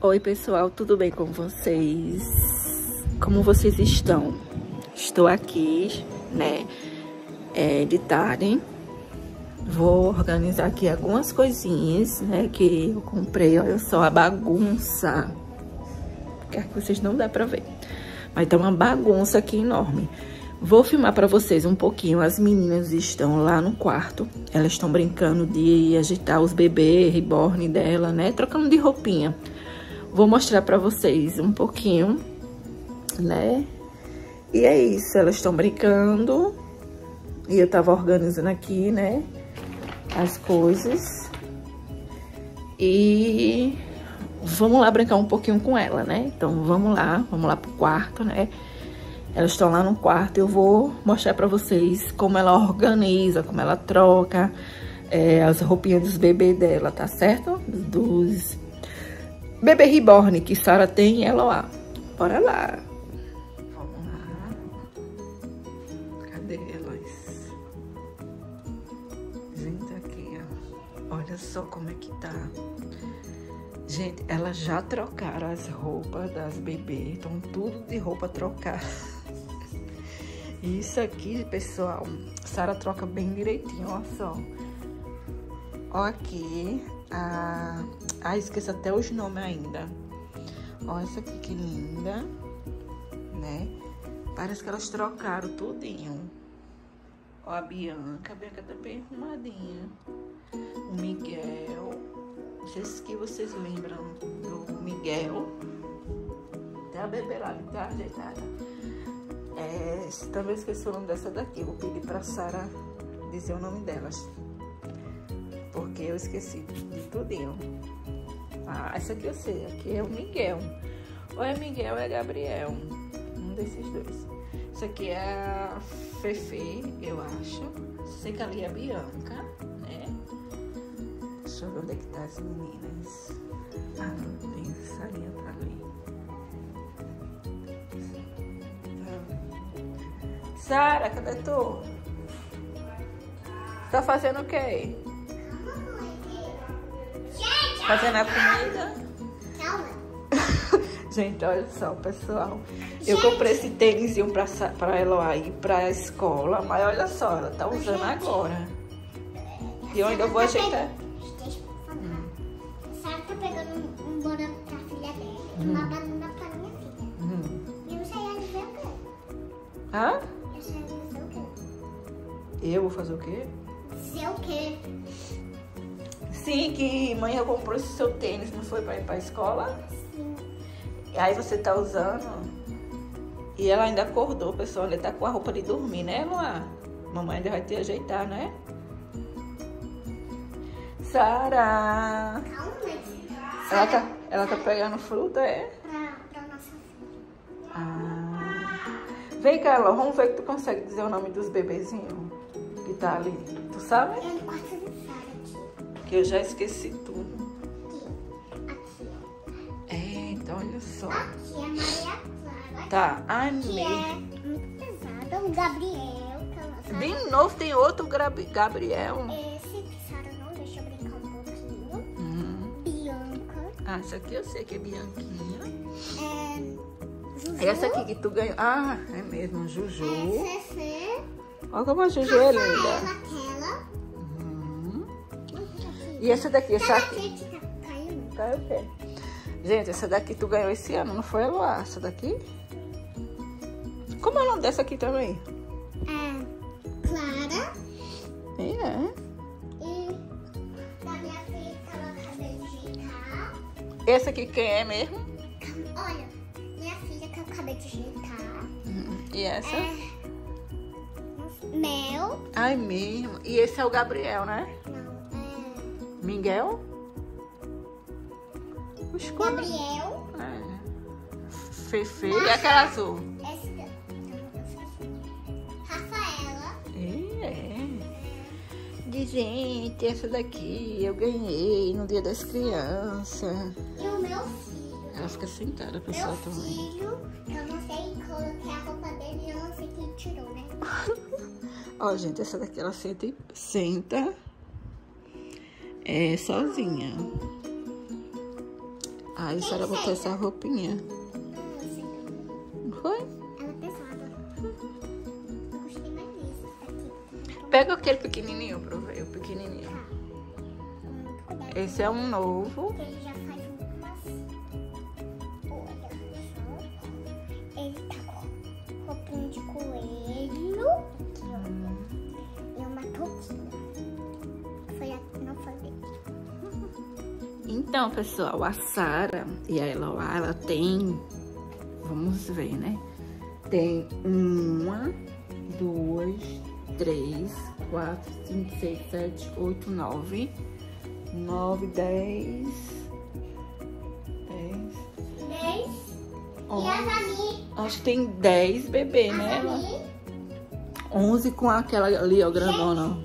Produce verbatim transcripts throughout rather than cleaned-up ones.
Oi pessoal, tudo bem com vocês? Como vocês estão? Estou aqui, né, é, de tarde. Vou organizar aqui algumas coisinhas, né, que eu comprei. Olha só a bagunça. Quer que vocês não dá pra ver. Mas tá uma bagunça aqui enorme. Vou filmar pra vocês um pouquinho. As meninas estão lá no quarto. Elas estão brincando de agitar os bebês, reborn dela, né, trocando de roupinha. Vou mostrar pra vocês um pouquinho, né? E é isso, elas estão brincando. E eu tava organizando aqui, né, as coisas. E vamos lá brincar um pouquinho com ela, né? Então vamos lá, vamos lá pro quarto, né? Elas estão lá no quarto, eu vou mostrar pra vocês como ela organiza, como ela troca é, as roupinhas dos bebês dela, tá certo? Dos bebê reborn que Sara tem e Eloá. Bora lá. Vamos lá. Cadê elas? Gente, aqui, ó. Olha só como é que tá. Gente, elas já trocaram as roupas das bebês. Estão tudo de roupa trocada. Isso aqui, pessoal, Sara troca bem direitinho, olha só. Ó aqui, a... Ah, esqueço até os nomes ainda. Ó, essa aqui que linda, né? Parece que elas trocaram tudinho. Ó, a Bianca. A Bianca tá bem arrumadinha. O Miguel. Não sei se que vocês lembram do Miguel. Até a bebê lá, tá ajeitada. É, também esqueci o nome dessa daqui. Vou pedir pra Sara dizer o nome delas. Porque eu esqueci de tudinho. Ah, essa aqui eu sei. Aqui é o Miguel. Ou é Miguel ou é Gabriel. Um desses dois. Essa aqui é a Fefe, eu acho. Sei que ali é a Bianca, né? Deixa eu ver onde é que tá as meninas. Ah, não tem essa linha pra ali. Sara, cadê tu? Tá fazendo o quê? Fazendo a comida? Calma. Gente, olha só, pessoal. Eu comprei esse tênisinho pra, pra Eloá ir pra escola, mas olha só, ela tá usando agora. E eu ainda vou ajeitar. Deixa eu falar. Hum. Sara tá pegando um, um boneco pra filha dela e uma banana pra minha filha. Hum. E você ia dizer o quê? Hã? Você ia dizer o quê? Eu vou fazer o quê? Dizer o quê? Sim, que mãe eu comprou esse seu tênis, não foi pra ir pra escola? Sim. E aí você tá usando. E ela ainda acordou, pessoal. Ela tá com a roupa de dormir, né, Luan? Mamãe ainda vai te ajeitar, né? Sara! Calma, ela tá, ela tá pegando fruta, é? Pra, pra nossa filha. Ah. Vem cá, Elô, vamos ver que tu consegue dizer o nome dos bebezinhos que tá ali. Tu sabe? É no quarto de Sara aqui. Que eu já esqueci tudo. Aqui. Aqui. É, então olha só. Aqui é Maria Clara. Tá, ai, Que é muito pesada. O Gabriel. Que é nossa... De novo tem outro Gabi Gabriel. Esse que Sara não deixa eu brincar um pouquinho. Uhum. Bianca. Ah, essa aqui eu sei que é Bianquinha. É... Juju. Essa aqui que tu ganhou. Ah, é mesmo, Juju. É Fefe. Olha como a Juju é linda. Rafaela. Uhum. E essa daqui, essa aqui. Gente, tá caindo. Tá, o quê? Gente, essa daqui tu ganhou esse ano, não foi, Eloá? Essa daqui? Como é o nome dessa aqui também? É Clara. É. E da minha filha que ela acabei de ajeitar. Essa aqui quem é mesmo? Olha, minha filha que eu acabei de ajeitar. Uhum. E essa? É Mel. Ai, mesmo. E esse é o Gabriel, né? Não, é Miguel? Os quatro. Gabriel. É. Fefe. E aquela azul? Esse da... eu esqueci. Rafaela. É. De gente, essa daqui eu ganhei no Dia das Crianças. E o meu filho. Ela fica sentada, pessoal, Meu também. filho, eu não sei, coloquei a roupa dele e eu não sei quem tirou, né? Ó, gente, essa daqui ela senta, senta é, sozinha. Aí a Sara botou essa roupinha. Não foi? Ela é pesada. Eu gostei mais disso. Aqui. Pega aquele pequenininho pra eu ver, o pequenininho. Tá. Muito cuidado. Esse é um novo. Ele já faz umas... Olha só. Ele tá com roupinha de coelho. Aqui, ó. E uma touquinha. Foi a... Não foi dele. Então, pessoal, a Sara e a Eloá, ela tem... Vamos ver, né? Tem uma, duas, três, quatro, cinco, seis, sete, oito, nove. Nove, dez... Dez... Dez. E onze. as Ami? Acho que tem dez bebês, As né? Ami? Onze com aquela ali, ó, grandona.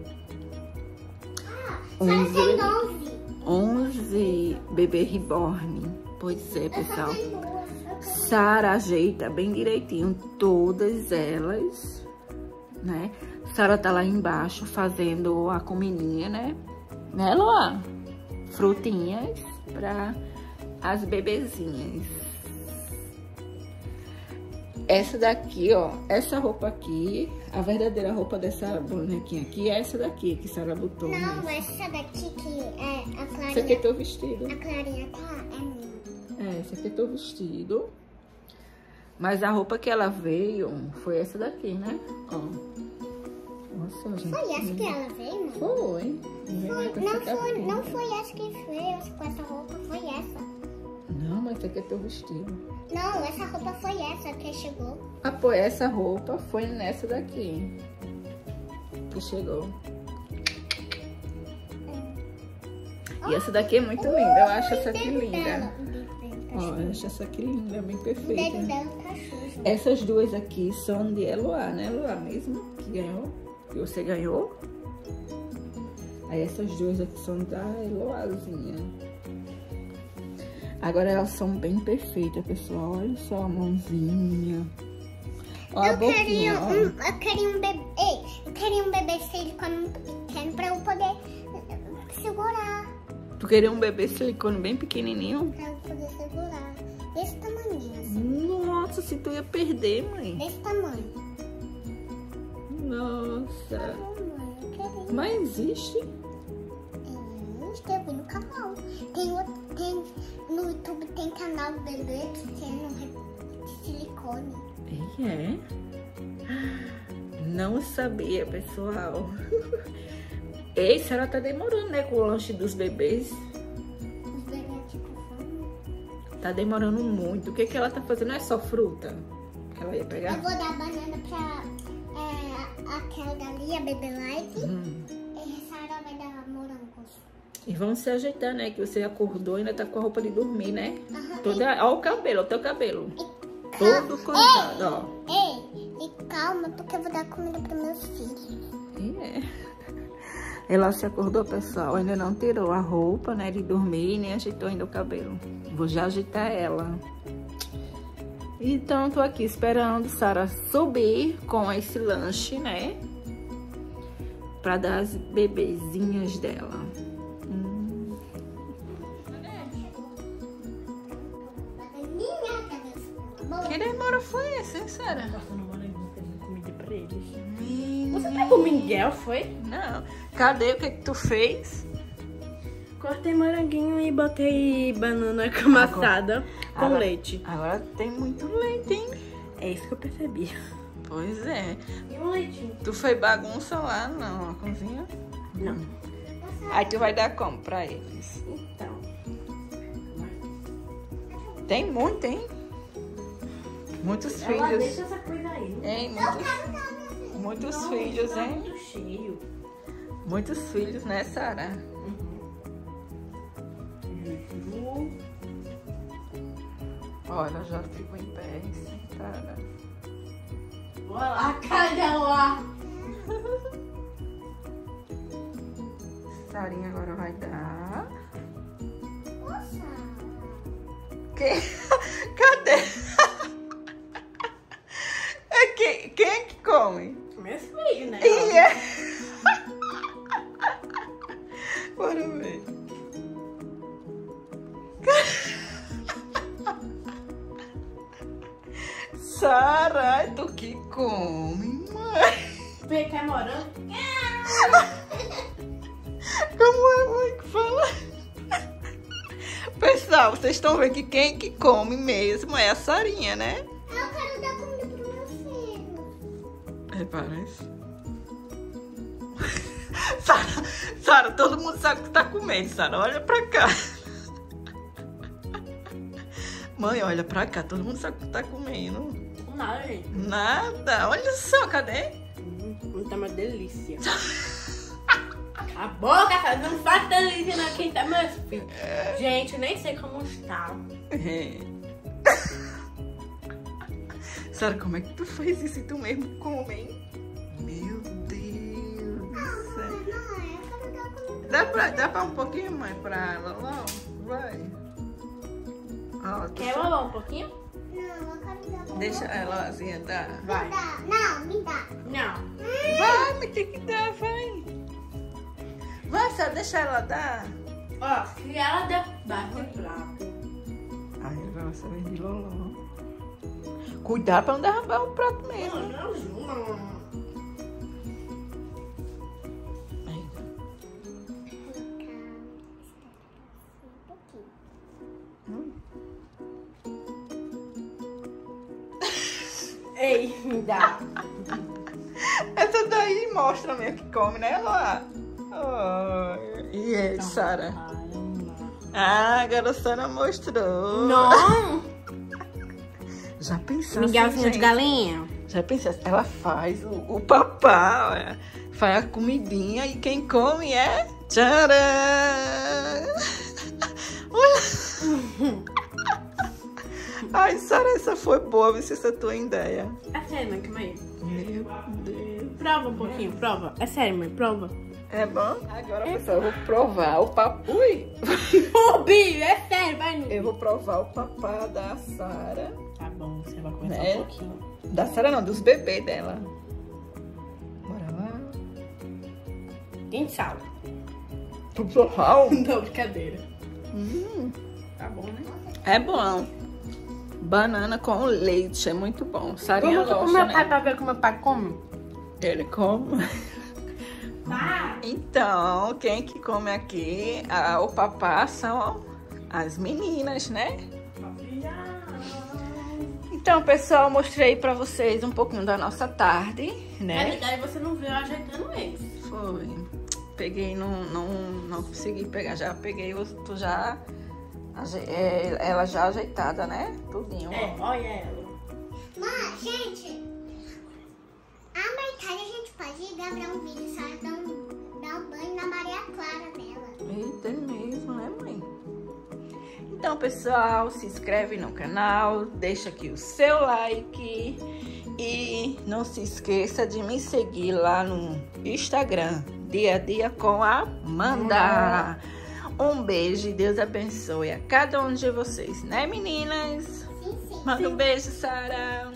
Ah, Onze. só tem nove. onze bebê reborn. Pois é, Eu só pessoal. tenho duas. Eu tenho- Sara ajeita bem direitinho todas elas, né? Sara tá lá embaixo fazendo a comidinha, né? Né, Loa? Frutinhas para as bebezinhas. Essa daqui, ó, essa roupa aqui, a verdadeira roupa dessa bonequinha aqui é essa daqui que Sara botou. Não, né? essa daqui que é a Clarinha. Esse aqui é teu vestido. A Clarinha tá, é minha. É, esse aqui é teu vestido. Mas a roupa que ela veio foi essa daqui, né? Ó. Nossa, gente. Foi essa que ela veio, mãe? Foi. Foi, Com não essa foi, capinha. não foi essa que veio com essa roupa, foi essa. Não, mas esse aqui é teu vestido. Não, essa roupa foi essa que chegou. Ah, pô, essa roupa foi nessa daqui. Que chegou. E essa daqui é muito linda. Eu acho essa aqui linda. Ó, eu acho essa aqui linda, bem O dedo perfeita. dela tá sujo. Essas duas aqui são de Eloá, né, Eloá mesmo? Que ganhou, que você ganhou. Aí essas duas aqui são da Eloázinha. Agora elas são bem perfeitas, pessoal. Olha só a mãozinha. Ó a Eu boquinha, queria, ó. um, eu queria um bebê. Ei, eu queria um bebê silicone muito pequeno pra eu poder eh, segurar. Tu queria um bebê silicone bem pequenininho? Pra eu poder segurar. Desse tamanho, assim. Nossa, se tu ia perder, mãe. Desse tamanho. Nossa. Mamãe, eu queria. Mas existe? Isso eu vi no canal. Tem, outro, tem no YouTube tem canal do bebê que tem um de silicone. E é? Não sabia, pessoal. Ei, Sara tá demorando, né, com o lanche dos bebês. Os bebês tipo fome. Tá demorando muito. O que que ela tá fazendo? Não é só fruta que ela ia Eu pegar? vou dar banana pra é, aquela dali, a Baby Life. Hum. E a Sara vai dar morangos. E vamos se ajeitar, né? Que você acordou e ainda tá com a roupa de dormir, né? Aham. Toda... Ó o cabelo, ó o teu cabelo. E Todo coisado, ó. Ei, e calma, porque eu vou dar comida para meus filhos. E é. Ela se acordou, pessoal. Ainda não tirou a roupa, né? De dormir e nem ajeitou ainda o cabelo. Vou já ajeitar ela. Então, tô aqui esperando Sara subir com esse lanche, né? Pra dar as bebezinhas dela. Hum. Que demora foi esse, hein, Sara? Passando moranguinho, fazendo comida pra eles. Menina. Você pegou Miguel, foi? Não. Cadê? O que que tu fez? Cortei moranguinho e botei banana amassada com Agora- leite. Agora tem muito leite, hein? É isso que eu percebi. Pois é. E um leitinho? Tu foi bagunça lá na cozinha? Não. Aí tu vai dar como pra eles? Então. Tem muito, hein? Muitos Ela filhos. deixa essa coisa aí. Né? Hein? Muitos, muitos Não, filhos, tá hein? muito cheio. Muitos filhos, né, Sara? Uhum. Olha, ela já ficou em pé, sentada. Olha lá, calha lá. Sarinha agora vai dar. Nossa. Quem? Cadê? É quem, quem é que come? Meus filhos, né? E é. Bora ver. Sara, é tu que come, mãe. Vê, quer morango? Como é, mãe, que fala? Pessoal, vocês estão vendo que quem que come mesmo é a Sarinha, né? Eu quero dar comida pro meu filho. É, parece. Sara, Sara, todo mundo sabe que tá comendo, Sara. Olha pra cá. Mãe, olha pra cá. Todo mundo sabe que tá comendo. Nada, gente. Nada. Olha só, cadê? Hum, tá uma delícia. A boca, cara, não faz delícia não, quem tá meus filhos. Gente, eu nem sei como está. É. Sara, como é que tu faz isso e tu mesmo come, hein? Meu Deus do céu. Mãe, eu quero dar comida. Dá pra, dá pra um pouquinho, mãe, pra ela, Loló? Vai. Ó, tu- Quer Loló um pouquinho? Não, eu quero dar pra Deixa você. ela assim, dar. Vai. Me dá. Não, me dá. Não. Vai, me tem que dar, vai. Vai, Sara, deixa ela dar. Ó, se ela derrubar esse prato. Ai, nossa, vem de Loló. Cuidado pra não derrubar o prato Não, mesmo. não, não. Aí. Um pouquinho. Hum. Ei, me dá. Essa daí mostra mesmo que come, né, Loló? Oh, e aí, Sara? Ah, agora a Sara mostrou. Não. Já pensaste, Miguelzinho de gente? galinha. Já pensaste? Ela faz o, o papá, olha. Faz a comidinha e quem come é... Tcharam! Olha! Ai, Sara, essa foi boa, vê se essa é a tua ideia. É sério, mãe, calma aí. Meu Deus. Prova um pouquinho, prova. É sério, mãe, prova. É bom? Agora, pessoal, eu vou provar o papo. Ui! Ô, Bi, é sério, vai no. Eu vou provar o papá da Sara. Tá bom, você vai começar Né? um pouquinho. Da Sara não, dos bebês dela. Bora lá. Quem sabe? Pro provar. Não, brincadeira. Hum, Tá bom, né? é bom. Banana com leite, é muito bom. Sarinha Vamos pro gosta, meu pai né? pra ver como meu pai come? Ele come. Tá. Então, quem que come aqui, ah, o papá, são as meninas, né? Então, pessoal, mostrei pra vocês um pouquinho da nossa tarde, Na né? verdade, você não viu eu ajeitando eles. Foi. Peguei, não, não, não consegui pegar. Já peguei, o- tu já... aje- é, ela já ajeitada, né? Tudinho. É, olha ela. Mãe, gente. A mais tarde a gente pode gravar um vídeo só dar um, dar um banho na Maria Clara dela. Eita, é mesmo, né, mãe? Então, pessoal, se inscreve no canal, deixa aqui o seu like e não se esqueça de me seguir lá no Instagram, Dia a Dia com a Amanda. Um beijo e Deus abençoe a cada um de vocês, né, meninas? Sim, sim. Manda um beijo, Sara.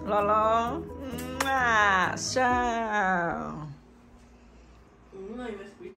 Loló. Mua, tchau. Mãe, você